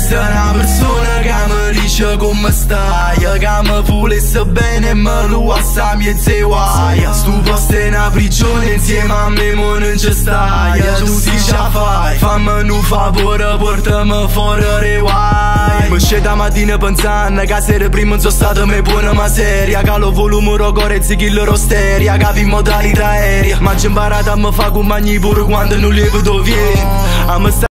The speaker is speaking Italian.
Questa è una persona che mi dice come stai, che mi pulisse bene e me lo assa miezza e guai. Stu posto è una prigione, insieme a me mo non ci stai. Tu si ce fai, fammi un favore, portami fuori dai guai. Mi scendo mattina pensando che sera prima non sono stato mai buona ma seria, che lo volume rocore e zichillo rosteria, che vi in modalità aerea. Ma ci ho imparato a me fa compagni pure quando non li vedo vieni.